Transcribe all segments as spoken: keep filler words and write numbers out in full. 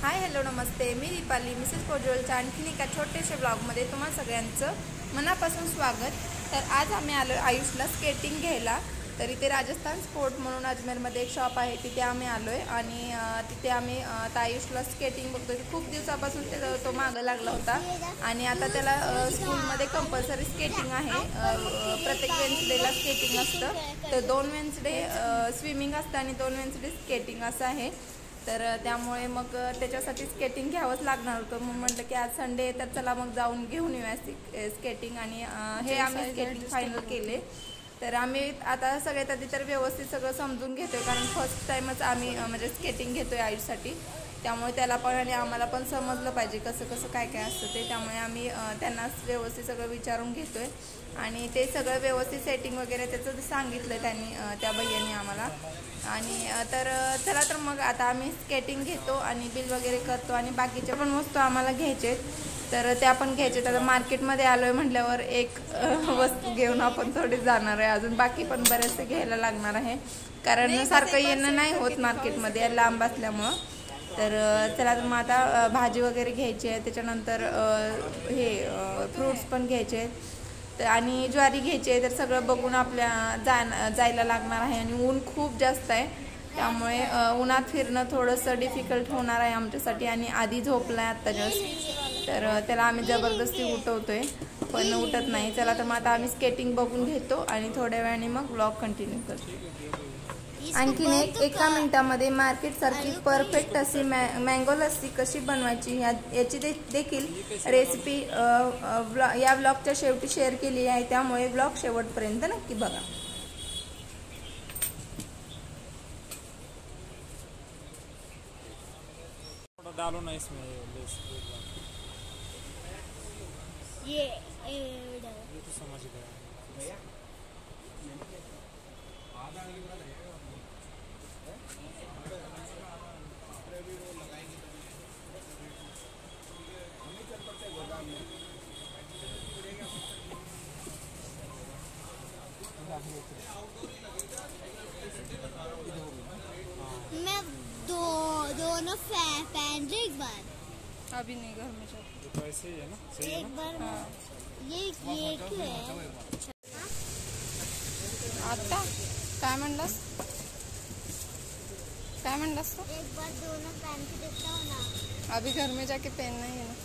हाय hello नमस्ते, मी Deepali Mrs पोजोलच्या आणखीन एका छोट्याशा ब्लॉगमध्ये तुम्हा सगळ्यांचं मनापासून स्वागत। तर आज आम्ही आलो आयुषला स्केटिंग घ्यायला। तर इथे राजस्थान स्पोर्ट म्हणून अजमेरमध्ये एक शॉप आहे, तिथे आम्ही आलो आहे आणि तिथे आम्ही आयुषला स्केटिंग बघतोय। खूप दिवसापासून ते तो मागं लागला होता आणि आता त्याला स्कूलमध्ये कंपल्सरी स्केटिंग आहे। प्रत्येक वेन्सडेला स्केटिंग असतं, तर दोन वेन्सडे स्विमिंग असतं आणि दोन वेन्सडे स्केटिंग असं आहे। तर त्यामुळे मग त्याच्यासाठी स्केटिंग घ्यावंच लागणार होतं। मग म्हटलं की आज संडे तर चला मग जाऊन घेऊन येऊया स्केटिंग आणि हे आम्ही स्केटिंग फायनल केले। तर आम्ही आता सगळ्यात आधी तर व्यवस्थित सगळं समजून घेतोय, कारण फर्स्ट टाइमच आम्ही म्हणजे स्केटिंग घेतोय आयुषसाठी, त्यामुळे त्याला पण आणि आम्हाला पण समजलं पाहिजे कसं कसं काय काय असतं ते। त्यामुळे आम्ही त्यांना व्यवस्थित सगळं विचारून घेतोय आणि ते सगळं व्यवस्थित सेटिंग वगैरे त्याचं सांगितलं त्यांनी, त्या भैयानी आम्हाला। आणि तर चला तर मग आता आम्ही स्केटिंग घेतो आणि बिल वगैरे करतो आणि बाकीच्या पण वस्तू आम्हाला घ्यायचे तर त्या पण घ्यायचे। आता मार्केटमध्ये आलो आहे म्हटल्यावर एक वस्तू घेऊन आपण थोडी जाणार आहे, अजून बाकी पण बरेचसे घ्यायला लागणार आहे, कारण सारखं येणं नाही होत मार्केटमध्ये लांब असल्यामुळं। तर चला तर मग आता भाजी वगैरे घ्यायची आहे, त्याच्यानंतर हे फ्रूट्स पण घ्यायचे आहेत आणि ज्वारी घ्यायची आहे। तर सगळं बघून आपल्या जा जायला लागणार आहे आणि ऊन खूप जास्त आहे, त्यामुळे उन्हात फिरणं थोडंसं डिफिकल्ट होणार आहे आमच्यासाठी। आणि आधी झोपला आहे आत्ता जस्ट, तर त्याला आम्ही जबरदस्ती उठवतोय पण उठत नाही। चला तर मग आता आम्ही स्केटिंग बघून घेतो आणि थोड्या वेळाने मग ब्लॉग कंटिन्यू करतो। आणखीन एक एका मिनिटामध्ये मार्केटसारखी परफेक्ट अशी मॅ मँगो लस्सी कशी बनवायची ह्या याची दे देखील रेसिपी ब्लॉ या ब्लॉगच्या शेवटी शेअर केली आहे, त्यामुळे ब्लॉग शेवटपर्यंत नक्की बघा। डालो ना इसमें ये ये तो समझ गया। मैं दो दोनों पहन रही एक बार, अभी नहीं, घर में जाओ। तो ऐसे ही है ना, सही है एक ना? बार हाँ। ये ये क्यों है? आता काय म्हणलास काय म्हणलास तो? एक बार दोनों पहन के देखता हूँ ना। अभी घर में जाके पहनना ही है ना।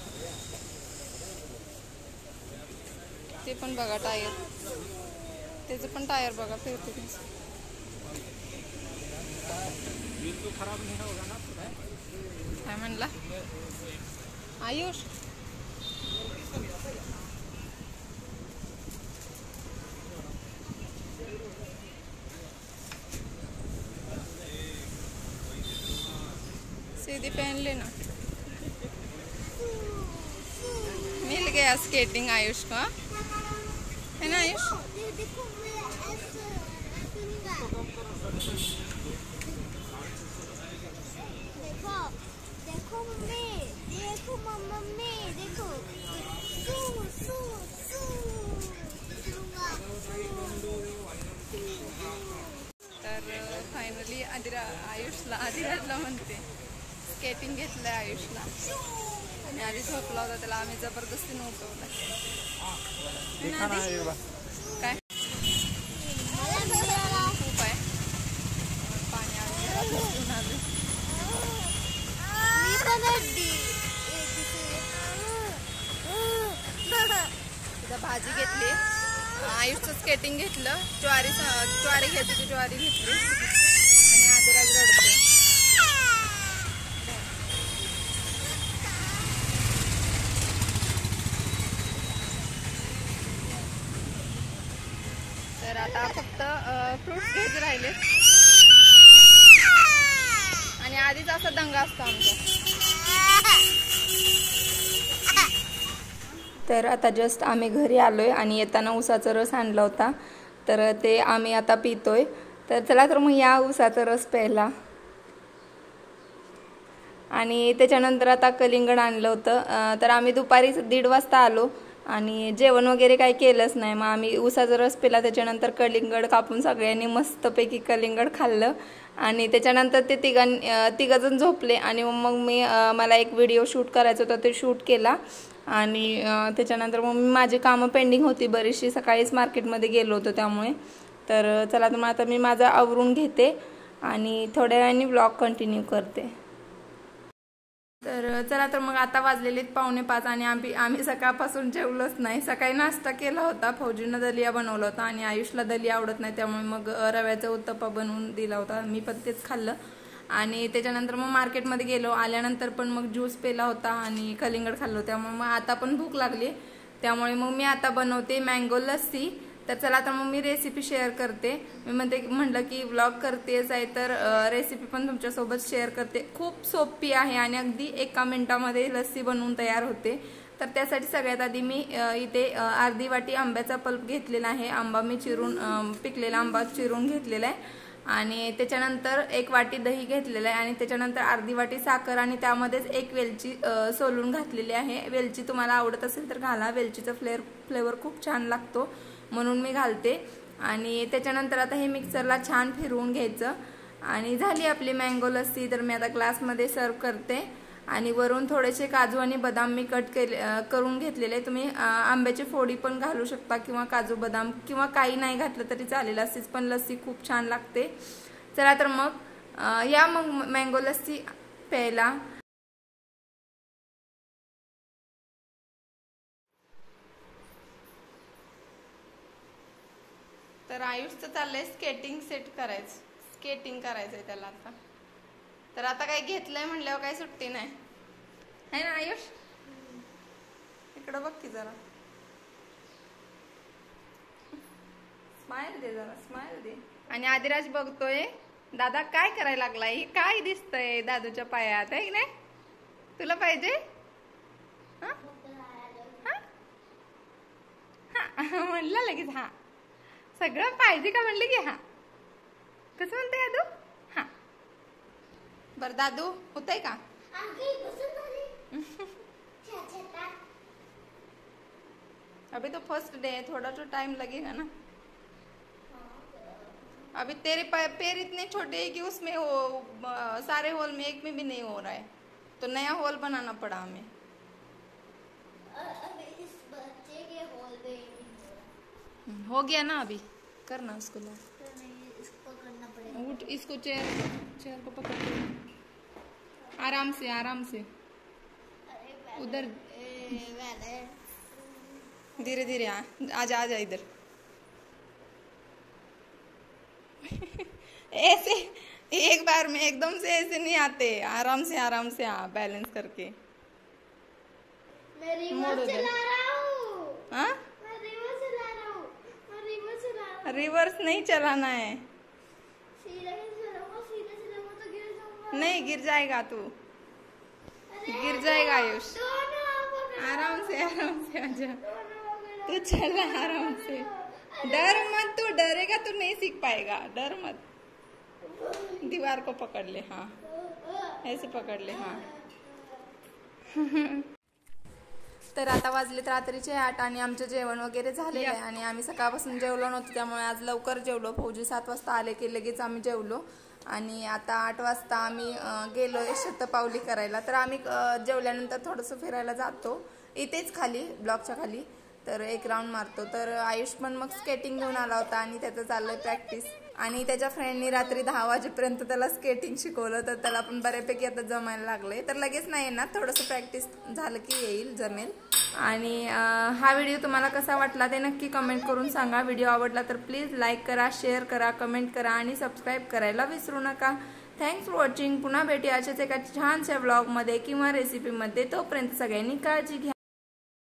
ते पण बघा टायर, त्याचं पण टायर बघा फिरते त्याचं। तो खराब नहीं होगा ना? काय म्हणला आयुष? सीधी पहन लेना। मिल गया स्केटिंग आयुष को, है ना आयुष? देखो मैं ऐसे देखो देखो मम्मी, देखो मम्मी देखो सू सू सू तर फायनली आदिरा आयुषला आदिराजला म्हणते स्केटिंग घेतलंय आयुषला आणि आधी झोपला होता, त्याला आम्ही जबरदस्तीने उठवलं। काय खूप आहे पाणी आलं। भाजी घेतली, आयुषचं स्केटिंग घेतलं, ज्वारी ज्वारी घेतली ज्वारी घेतली आणि आदिराज रडतो। तर आता फक्त फ्रूट्स घ्यायचे राहिले आणि आधीच असा दंगा असतो आमचा। तर आता जस्ट आम्ही घरी आलोय आणि येताना उसाचा रस आणला होता, तर ते आम्ही आता पितोय। तर चला तर मग या उसाचा रस प्यायला। आणि त्याच्यानंतर आता कलिंगड आणलं होतं, तर आम्ही दुपारी दीड वाजता आलो आणि जेवण वगैरे काही केलंच नाही। मग आम्ही उसाचा रस पिला, त्याच्यानंतर कलिंगड कापून सगळ्यांनी मस्तपैकी कलिंगड खाल्लं आणि त्याच्यानंतर ते तिघां तिघंजण झोपले आणि मग मी मला एक व्हिडिओ शूट करायचा होता ते शूट केला. आणि त्याच्यानंतर मग मी माझी कामं पेंडिंग होती बरीचशी, सकाळीच मार्केटमध्ये गेलो होतो त्यामुळे. तर चला तर मग आता मी माझं आवरून घेते आणि थोड्या वेळाने व्लॉग कंटिन्यू करते. तर चला तर मग आता वाजलेले पावणे पाच आणि आम्ही आम्ही सकाळपासून जेवलोच नाही. सकाळी नाश्ता केला होता, फौजीनं दलिया बनवला होता आणि आयुषला दलिया आवडत नाही त्यामुळे मग रव्याचा उत्तप्पा बनवून दिला होता, मी पण तेच खाल्लं. आणि त्याच्यानंतर मग मार्केटमध्ये गेलो, आल्यानंतर पण मग ज्यूस पेला होता आणि कलिंगड खाल्लं. त्यामुळे मग आता पण भूक लागली, त्यामुळे मग मी आता बनवते मँगो लस्सी. तर चला तर मग मी रेसिपी शेअर करते. मी म्हणते म्हटलं की व्लॉग करतेच आहे तर रेसिपी पण तुमच्यासोबत शेअर करते. खूप सोपी आहे आणि अगदी एका मिनिटामध्ये लस्सी बनवून तयार होते. तर त्यासाठी सगळ्यात आधी मी इथे अर्धी वाटी आंब्याचा पल्प घेतलेला आहे. आंबा मी चिरून पिकलेला आंबा चिरून घेतलेला आहे आणि त्याच्यानंतर एक वाटी दही घेतलेलं आहे आणि त्याच्यानंतर अर्धी वाटी साखर आणि त्यामध्येच एक वेलची सोलून घातलेली आहे. वेलची तुम्हाला आवडत असेल तर घाला, वेलचीचा फ्लेवर फ्लेवर खूप छान लागतो म्हणून मी घालते. आणि त्याच्यानंतर आता हे मिक्सरला छान फिरवून घ्यायचं आणि झाली आपली मँगो लस्सी. तर मी आता ग्लासमध्ये सर्व करते आणि वरून थोडेसे काजू आणि बदाम मी कट केले करून घेतलेले. तुम्ही आंब्याची फोडी पण घालू शकता किंवा काजू बदाम किंवा काही नाही घातलं तरी चालेल, अशीच पण लस्सी खूप छान लागते. चला तर मग या मग मँगो लस्सी प्यायला. तर आयुषचं चाललंय स्केटिंग सेट करायचं, स्केटिंग करायचंय त्याला आता. तर आता काही घेतलंय म्हणल्यावर काही सुट्टी नाही है ना आयुष? इकडं बघ की जरा, स्माइल दे जरा, स्माइल दे. आणि आदिराज बघतोय दादा काय करायला लागलाय, काय दिसतंय दादूच्या पायात आहे की नाही? तुला पाहिजे? म्हणलं लगेच हा, सगळं पाहिजे का म्हणले की हा. कसं म्हणते दादू? हा बर दादू होतंय का? अभी तो फर्स्ट डे है, थोड़ा तो टाइम लगेगा ना. अभी तेरे पैर इतने छोटे हैं कि उसमें वो सारे होल में एक में भी नहीं हो रहा है, तो नया होल बनाना पड़ा हमें. इस बच्चे के होल में हो गया ना, अभी करना उसको. लो इसको करना पड़ेगा. उठ, इसको चेयर चेयर को पकड़, आराम से आराम से, उधर धीरे धीरे. आ आजा आजा इधर. ऐसे एक बार में एकदम से ऐसे नहीं आते, आराम से आराम से आ, बैलेंस करके. मैं रिवर्स चला रहा हूँ. हाँ, मैं रिवर्स चला रहा हूँ. मैं रिवर्स चला रहा हूँ. रिवर्स नहीं चलाना है. सीधा चलाऊंगा, सीधा चलाऊंगा तो गिर जाऊंगा. नहीं गिर जाएगा तू, गिर जाएगा आयुष. दोनों आराम से आराम से आजा, दोनों तू चल आराम से. डर मत, तू डरेगा तो नहीं सीख पाएगा, डर मत. दीवार को पकड़ ले, हाँ ऐसे पकड़ ले, हाँ. तर आता वाजलेत रात्रीचे आठ आणि आमचं जेवण वगैरे झालेलं आहे आणि आम्ही सकाळपासून जेवलो नव्हतो त्यामुळे आज लवकर जेवलो. फौजी सात वाजता आले की लगेच आम्ही जेवलो आणि आता आठ वाजता आम्ही गेलो शतपावली करायला. तर आम्ही जेवल्यानंतर थोडंसं फिरायला जातो इथेच खाली, ब्लॉकच्या खाली. तर एक राऊंड मारतो. तर आयुष पण मग स्केटिंग घेऊन आला होता आणि त्याचं चाललंय प्रॅक्टिस. आणि त्याच्या फ्रेंडनी रात्री दहा वाजेपर्यंत त्याला स्केटिंग शिकवलं, तर त्याला पण बऱ्यापैकी आता जमायला लागले. तर लगेच नाही येणार, थोडंसं प्रॅक्टिस झालं की येईल, जमेल. आणि हा व्हिडिओ तुम्हाला कसा वाटला ते नक्की कमेंट करून सांगा. व्हिडिओ आवडला तर प्लीज लाईक करा, शेअर करा, कमेंट करा आणि सबस्क्राईब करायला विसरू नका. Thanks for watching. पुन्हा भेटूया अशाच एका छानशा व्लॉगमध्ये किंवा रेसिपीमध्ये. तोपर्यंत सगळ्यांनी काळजी घ्या.